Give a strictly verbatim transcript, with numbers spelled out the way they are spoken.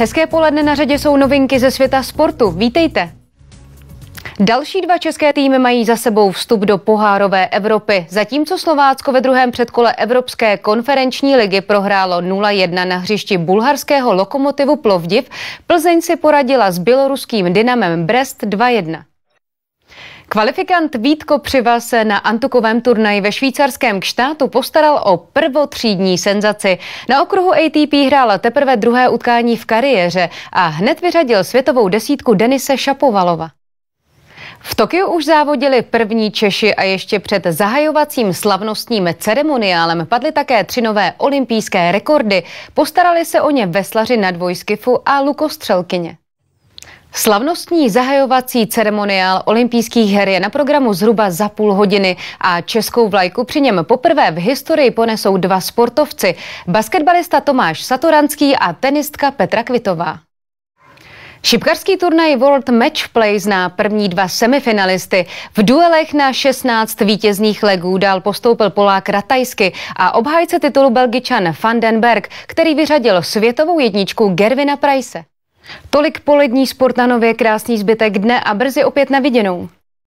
Hezké poledne, na řadě jsou novinky ze světa sportu. Vítejte. Další dva české týmy mají za sebou vstup do pohárové Evropy. Zatímco Slovácko ve druhém předkole Evropské konferenční ligy prohrálo nula jedna na hřišti bulharského Lokomotivu Plovdiv, Plzeň si poradila s běloruským Dynamem Brest dva jedna. Kvalifikant Vít Kopřiva se na antukovém turnaji ve švýcarském Gštátu postaral o prvotřídní senzaci. Na okruhu A T P hrál teprve druhé utkání v kariéře a hned vyřadil světovou desítku Denise Šapovalova. V Tokiu už závodili první Češi a ještě před zahajovacím slavnostním ceremoniálem padly také tři nové olympijské rekordy. Postarali se o ně veslaři na dvojskifu a lukostřelkyně. Slavnostní zahajovací ceremoniál olympijských her je na programu zhruba za půl hodiny a českou vlajku při něm poprvé v historii ponesou dva sportovci. Basketbalista Tomáš Satoranský a tenistka Petra Kvitová. Šipkařský turnaj World Match Play zná první dva semifinalisty. V duelech na šestnáct vítězných legů dál postoupil Polák Ratajsky a obhájce titulu Belgičan Van den Berg, který vyřadil světovou jedničku Gervina Price. Tolik polední sport na Nově, krásný zbytek dne a brzy opět na viděnou.